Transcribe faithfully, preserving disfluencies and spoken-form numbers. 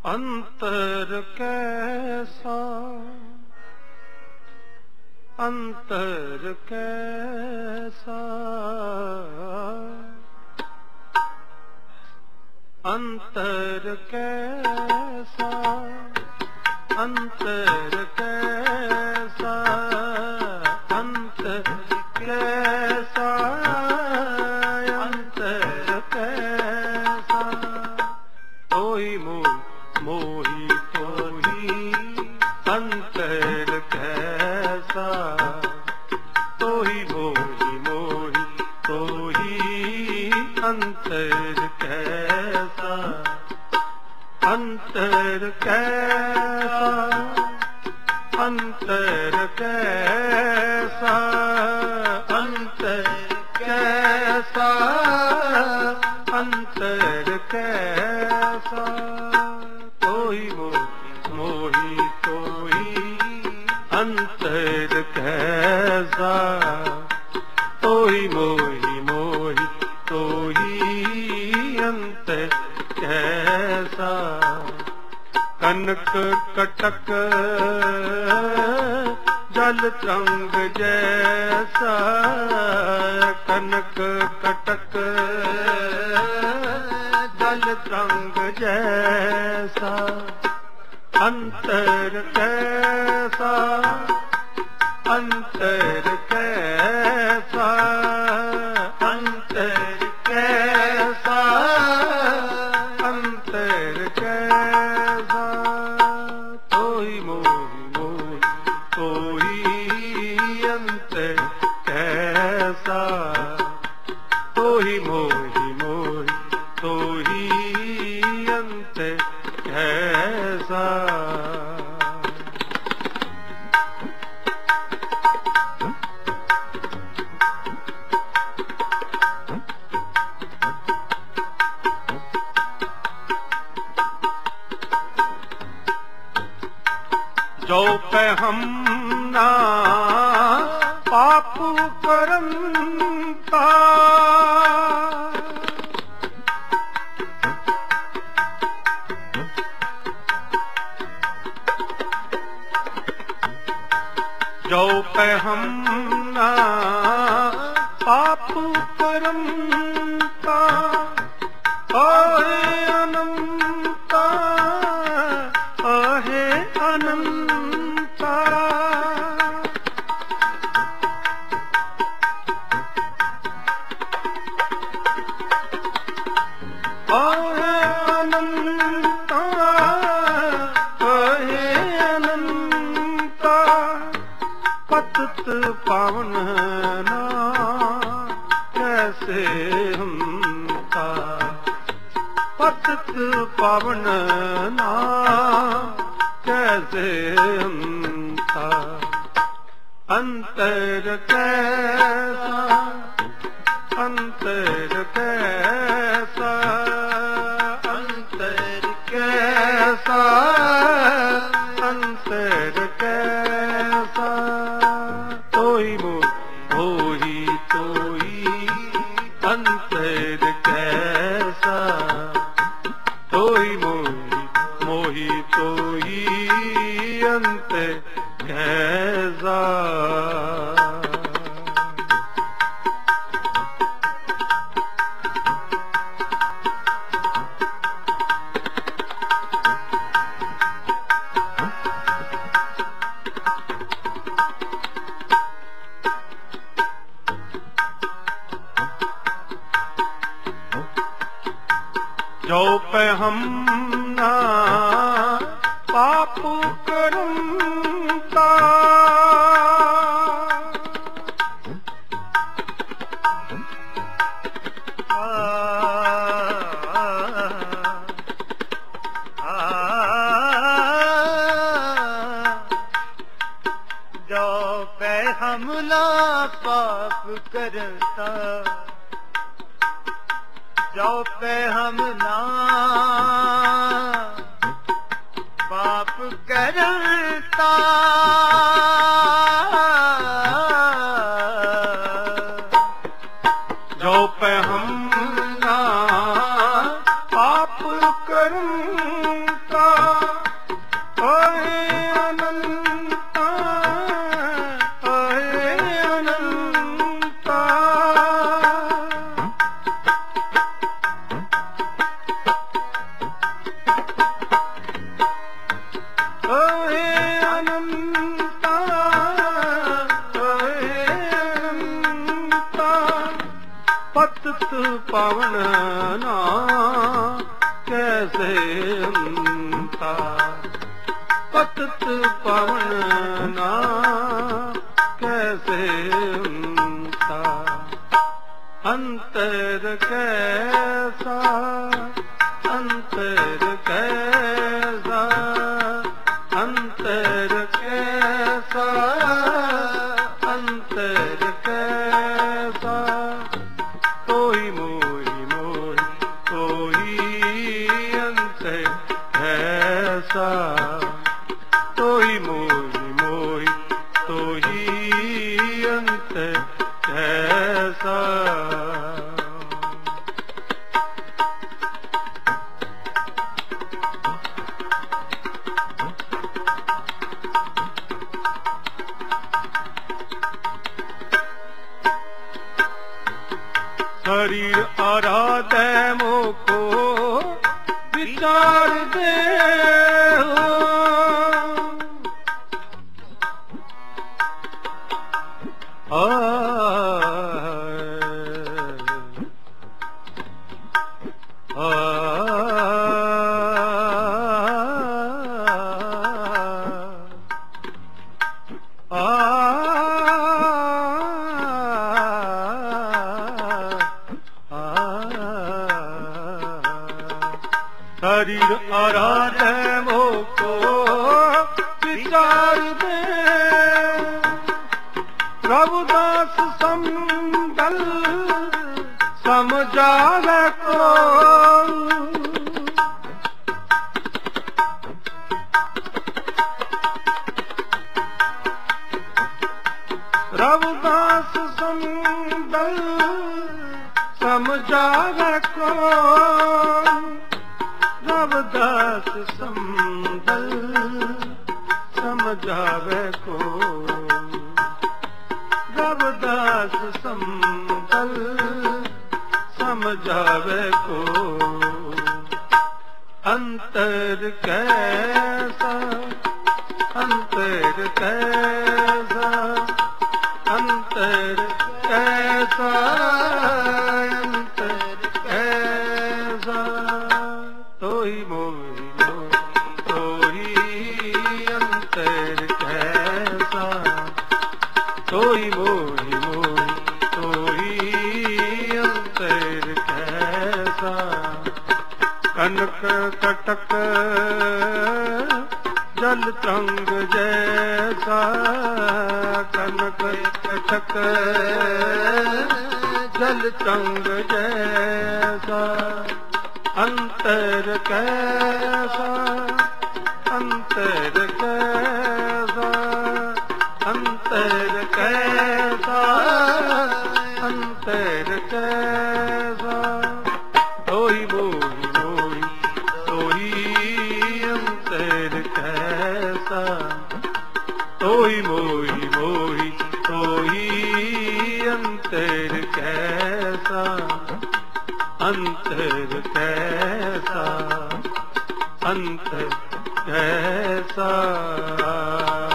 अंतर कैसा अंतर कैसा अंतर कैसा अंतर कैसा अंतर कैसा अंतर कैसा तोई मोही मोही तोही अंतर कैसा तोही मोही मोही तोही अंतर कैसा अंतर कैसा अंतर कैसा अंतर कैसा अंतर कैसा तोही मोही मोही तोही अंतर कैसा तोही मोही मोही तोही अंतर कैसा कनक कटक जल तरंग जैसा कनक कटक जल तरंग जैसा अंतर कैसा अंतर कैसा अंतर कैसा अंतर कैसा तोही मोही मोही तोही अंतर कैसा तोही मोही मोही तोही अंतर कैसा जो पे हम ना पाप करंता जो पे हम ना पाप करंता आहे अनंता आहे अनंता आहे अनंता आहे अनंता पतित पावन ना कैसे हमता पतित पावन ना कैसे हमता अंतर कैसा अंतर कैसा अंतर कैसा अंतर कैसा तोही मोही तोही अंतर कैसा तोही मोही मोही तोही अंतर कैसा जो पे हम ना पाप करंता आ, आ, जो पे हम ना पाप करता जो पे हम ना पाप करता जो पे हम ना पाप करता पतित पावन ना कैसे अंता, पतित पावन ना कैसे अंता, अंतर कैसा अंतर कैसा अंतर कैसा अंतर कैसा, तोई मोही मोही तोही अंतर कैसा, तोई मोही मोही तोही अंतर कैसा। शरीर आराधे मोको विचार दे हो, आ शरीर आराधे मोको विचार दे, रघुदास संदल समझावे को, रघुदास संदल समझावे को, रविदास संदल समझावे को, रविदास संदल समझावे को, अंतर कैसा अंतर कैसा अंतर कैसा अंतर कैसा, तोही मोही मोही तोही अंतर कैसा, तोही मोही मोही तोही अंतर कैसा, कनक कटक जल तरंग जैसा, कनक कटक जल तरंग जैसा, अंतर कैसा अंतर कैसा अंतर कैसा अंतर कैसा, तोही मोही मोही तोही अंतर कैसा, तोही मोही मोही तोही अंतर कैसा, अंतर कैसा अंतर कैसा।